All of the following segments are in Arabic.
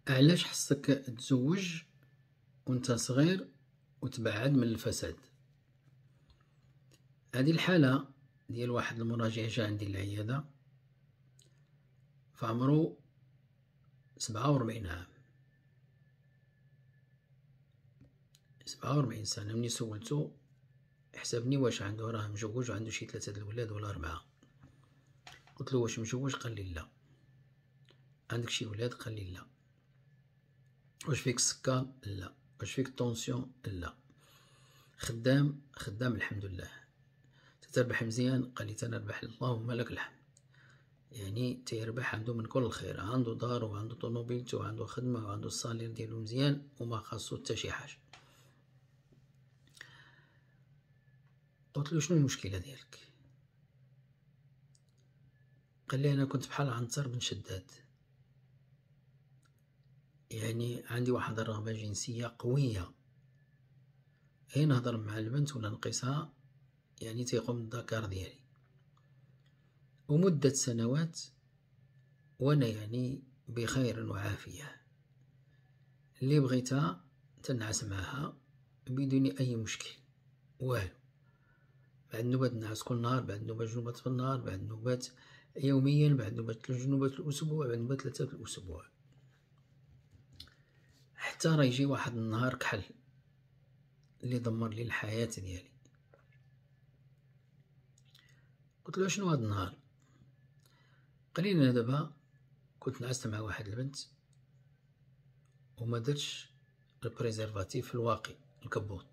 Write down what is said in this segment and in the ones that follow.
علاش خصك تزوج وانت صغير وتبعد من الفساد؟ هذه الحالة ديال واحد المراجع جا عندي العيادة فعمرو 47 عام، 47 سنة. ملي سولتو حسبني واش عنده، راه مجوج وعنده شي 3 د الولاد ولا 4. قلتلو واش مجوج؟ قال لي لا. عندك شي ولاد؟ قال لي لا. واش فيك السكر؟ لا. واش فيك الطونسيون؟ لا. خدام الحمد لله. تتربح مزيان؟ قال لي تنربح اللهم لك الحمد، يعني تيربح، عنده من كل الخير، عنده دار وعنده طوموبيلته وعنده خدمة وعنده الصالير ديالو مزيان وما خاصو حتى شي حاجة. قلتلو شنو المشكلة ديالك؟ قال لي أنا كنت بحال عنتر بن شداد، يعني عندي واحد الرغبة جنسية قوية، غير نهضر مع البنت ولا نقيسها يعني تيقوم الذكر ديالي، ومدة سنوات وانا يعني بخير وعافية، اللي بغيتها تنعس معها بدون اي مشكل والو. بعد نوبات نعس كل نهار، بعد نوبات جنوبات في النهار، بعد نوبات يوميا، بعد نوبات جنوبات الاسبوع، بعد نوبات 3 في الاسبوع، حتى راه يجي واحد النهار كحل اللي دمر لي الحياة ديالي. قلت له شنو هاد النهار؟ قال لي انا دابا كنت نعست مع واحد البنت وما درتش البريزرفاتيف في الواقي الكبوط.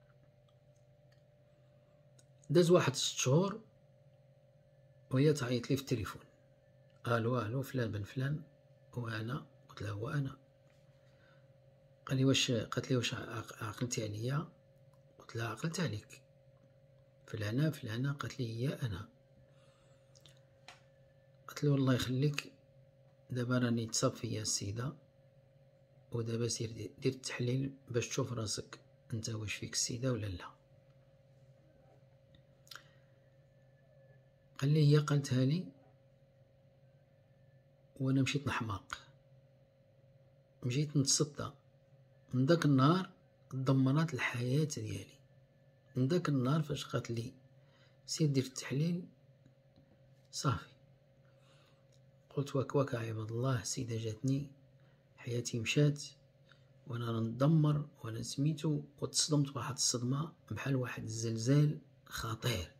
داز واحد 6 شهور وهي تعيط لي في التليفون، الو فلان بن فلان هو انا. قلت لها هو انا. قال لي واش، قالت لي واش عقلتي عليا؟ قلت لها عقلت عليك. فلانة قالت لي هي انا. قلت له الله يخليك، دابا راني تصاب فيا السيدة، ودابا سير دير التحليل باش تشوف راسك انت واش فيك السيدة ولا لا. قال لي هي قالتها لي وانا مشيت نحماق، مشيت نتصدى. من داك النهار دمرات الحياة ديالي. من داك النهار فاش قالت لي سير دير التحليل صافي، قلت واك عباد الله، السيدة جاتني، حياتي مشات وانا نتدمر وانا سميتو، وتصدمت واحد الصدمة بحال واحد الزلزال خطير.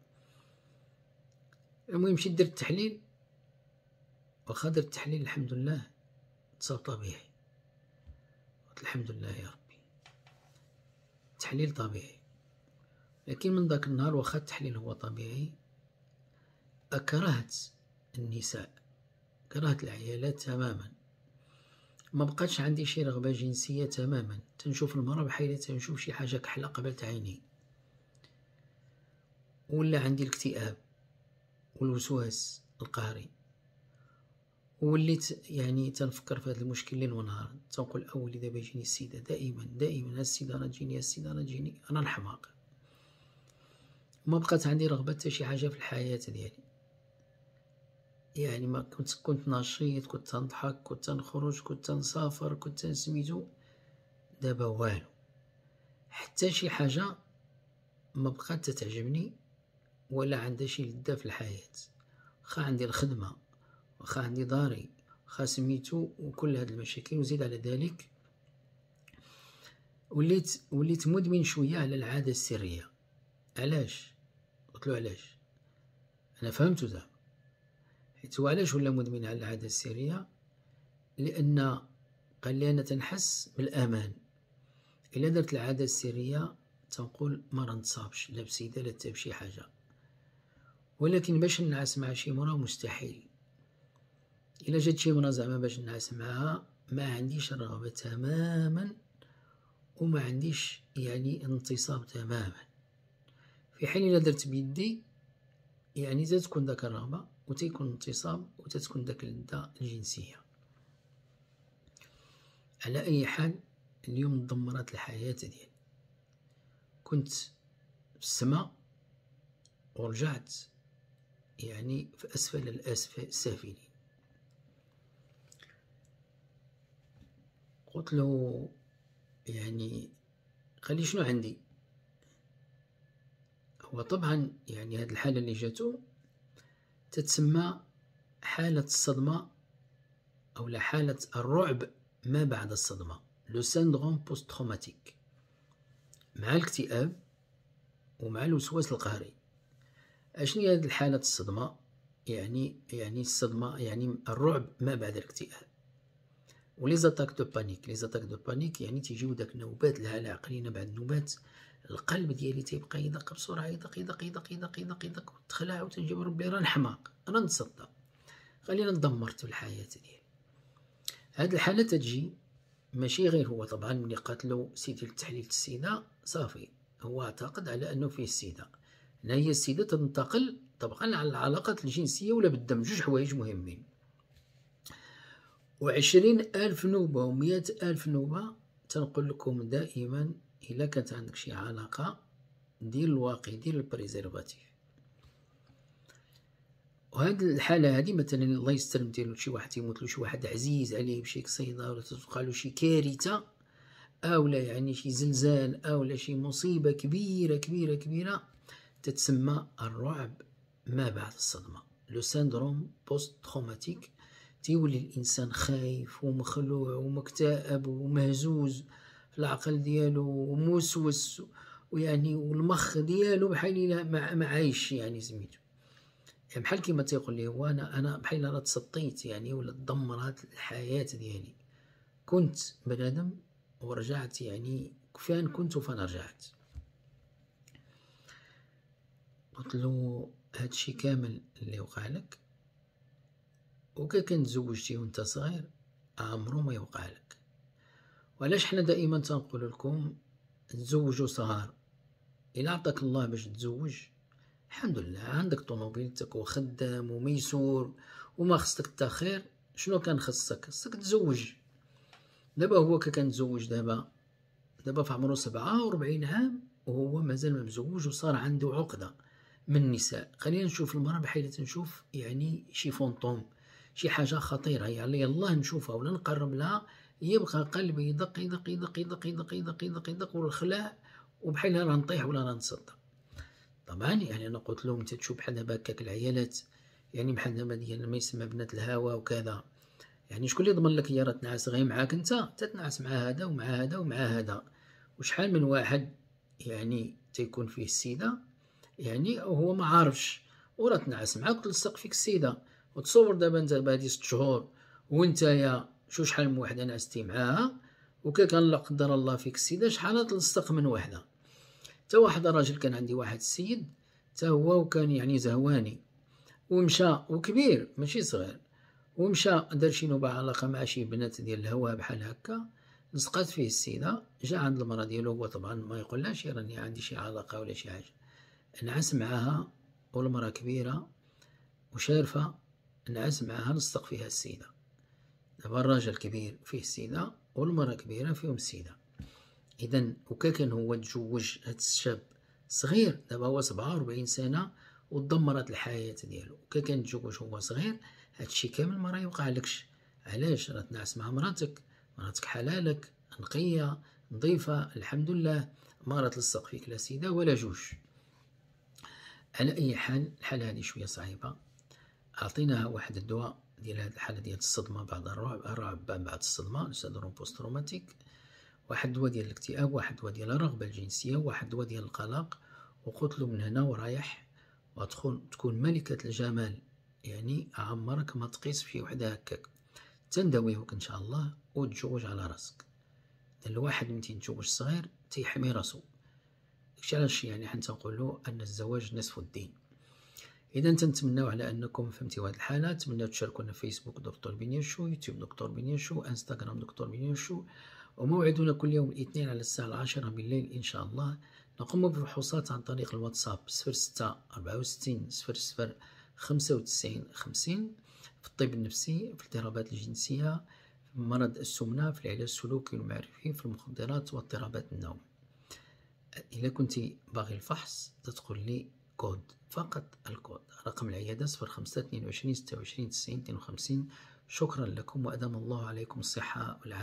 المهم مشيت درت التحليل، واخا درت التحليل الحمد لله تصاب طبيعي. قلت الحمد لله يا ربي، التحليل طبيعي. لكن من داك النهار واخا التحليل هو طبيعي، كرهت النساء، كرهت العيالات تماما، ما بقاتش عندي شي رغبة جنسية تماما. تنشوف المرأة بحال تنشوف شي حاجة كحلة قبل عيني. ولا عندي الاكتئاب والوسواس القهري، وليت يعني تنفكر في هذا المشكل ليل ونهار، تنقول اولي دابا يجيني السيدة، دائما السيدة راه تجيني، السيدة راه تجيني. انا الحماق، ما بقات عندي رغبة حتى شي حاجة في الحياة ديالي، يعني ما كنت نشيط، كنت نضحك، كنت نخرج، كنت نسافر، كنت نسميتو. دابا والو، حتى شي حاجة ما بقات تتعجبني ولا عندها شي لذة في الحياة. واخا عندي الخدمة، واخا عندي داري، واخا سميتو، وكل هاد المشاكل. وزيد على ذلك وليت مدمن شوية على العادة السرية. علاش؟ قلتلو علاش؟ انا فهمتو دابا، حيت هو علاش ولا مدمن على العادة السرية؟ لأن قال لي أنا تنحس بالأمان إلا درت العادة السرية، تنقول ما نتصابش لا بسيدة لا حتى بشي حاجة. ولكن باش نعس مع شي مرا مستحيل. إلا جات شي مرا زعما باش نعس معاها، ما عنديش رغبة تماما، وما عنديش يعني انتصاب تماما. في حين إلا درت بيدي يعني تتكون داك الرغبة وتيكون انتصاب وتتكون داك اللذة الجنسية. على أي حال اليوم دمرت الحياة ديالي. كنت في السما ورجعت يعني في أسفل السافلين. قلت له يعني قال لي شنو عندي. هو طبعا يعني هذه الحالة اللي جاتو تتسمى حالة الصدمة أو لا حالة الرعب ما بعد الصدمة، لو سيندروم بوست تروماتيك، مع الاكتئاب ومع الوسواس القهري. أشنو هي هذه الحالة الصدمة؟ يعني الصدمة يعني الرعب ما بعد الاكتئاب. ولي زاتاك دو بانيك، لي زاتاك دو بانيك يعني تيجيو داك نوبات الهلع قليلة بعد النوبات، القلب ديالي تيبقى يدق بسرعة، يدق يدق يدق يدق يدق يدق، وتخلع وتنجيب ربي راه نحماق، راه نتصدى، خلينا دمرت في الحياة ديالي. هاد الحالة تجي ماشي غير هو طبعا ملي قاتلو سيدي لتحليل السيدة صافي هو اعتقد على أنه فيه السيدة. هنا هي السيدة تنتقل طبقا على العلاقات الجنسية ولا بالدم، جوج حوايج مهمين. 20,000 نوبة و100,000 نوبة تنقول لكم دائما إلا كانت عندك شي علاقة دير الواقي، دير البريزيرفاتيف. وهاد الحالة هادي مثلا الله يستر نديرلو شي واحد تيموتلو شي واحد عزيز عليه بشي قصيدة ولا تتوقعلو شي كارثة أولا يعني شي زلزال أولا شي مصيبة كبيرة كبيرة كبيرة، تتسمى الرعب ما بعد الصدمة، لو سيندروم بوست تروماتيك. تيولي الإنسان خايف ومخلوع ومكتئب ومهزوز في العقل ديالو وموسوس، ويعني والمخ ديالو بحال إلا ما عايش يعني سميتو، يعني بحال كيما تيقول لي هو أنا بحال راه تسطيت يعني ولا تدمرات الحياة ديالي، كنت بنادم ورجعت يعني فين كنت وفين رجعت. قلت له هادشي كامل اللي وقع لك وكان تزوجتي وانت صغير عمرو ما يوقع لك. وعلاش حنا دائما تنقول لكم تزوجوا صغار؟ إلا عطاك الله باش تزوج الحمد لله عندك طوموبيلتك وخدام وميسور وما خصك تا خير، شنو كان خصك تزوج. دابا هو كان تزوج دابا في عمرو 47 عام وهو مازال ما مزوج وصار عنده عقدة من النساء. خلينا نشوف المرأة بحال تنشوف يعني شي فونطوم، شي حاجة خطيرة يعني الله نشوفها ولا نقرب لها يبقى قلبي يدق يدق يدق يدق يدق يدق يدق يدق والخلاع وبحال راه نطيح ولا راه نصدى. طبعا يعني أنا قلت لهم أنت تشوف بحال دابا هكاك العيالات يعني بحال دابا ديال ما يسمى بنات الهوى وكذا، يعني شكون اللي ضمن لك هي راه تنعس غير معاك انت، تتنعس مع هذا ومع هذا ومع هذا. وشحال من واحد يعني تيكون فيه السيدة يعني وهو ما عارفش وراه تنعس معاك وتلصق فيك السيدة، وتصور دابا انت بهادي 6 شهور وانتيا شحال من وحدة نعستي معاها وكان لا قدر الله فيك السيدة شحال تلصق من وحدة. تا واحد الراجل كان عندي واحد السيد تا هو وكان يعني زهواني ومشى وكبير ماشي صغير، ومشى دار شي نوبة علاقة مع شي بنات ديال الهوا بحال هكا، لصقات فيه السيدة، جا عند المرا ديالو هو طبعا ما يقولهاش راني عندي شي علاقة ولا شي حاجة، نعس معاها والمرا كبيرة وشارفة، نعس معاها لصق فيها السيدة. دابا الراجل كبير فيه السيدة والمرا كبيرة فيهم السيدة. إذا وكان هو تزوج هاد الشاب صغير دابا هو 47 سنة ودمرت الحياة ديالو، كان تزوج هو صغير هادشي كامل ما راه يوقعلكش. علاش؟ راه تنعس مع مراتك حلالك نقية نظيفة الحمد لله، ما راه تلصق فيك لا سيدة ولا جوج. على أي حال الحالة هادي شوية صعيبة، أعطيناها واحد الدواء ديال هاد الحالة ديال الصدمة بعد الرعب بعد الصدمة سيندروم بوست تروماتيك، واحد دواء ديال الاكتئاب، واحد دواء ديال الرغبة الجنسية، واحد دواء ديال القلق، وقلت له من هنا ورايح وتكون ملكة الجمال، يعني عمرك ما تقيس في وحدة هكاك، تنداويهوك إن شاء الله وتزوج على راسك. الواحد من تيتزوج صغير تيحمي راسو، داكشي علاش يعني حنا تنقولو أن الزواج نصف الدين. إذا تنتمناو على أنكم فهمتيو هاد الحالة، نتمناو تشاركونا فيسبوك دكتور بنياشو، يوتيوب دكتور بنياشو، انستغرام دكتور بنياشو، وموعدنا كل يوم الاثنين على الساعة 10 بالليل إن شاء الله. نقوم بفحوصات عن طريق الواتساب 06 64 00 95 50 في الطب النفسي، في الاضطرابات الجنسية، في مرض السمنة، في العلاج السلوكي والمعرفي، في المخدرات واضطرابات النوم. إذا كنت باغي الفحص تدخل لي كود فقط الكود، رقم العيادة 05 22 26 90 52. شكرا لكم وأدام الله عليكم الصحة والعافية.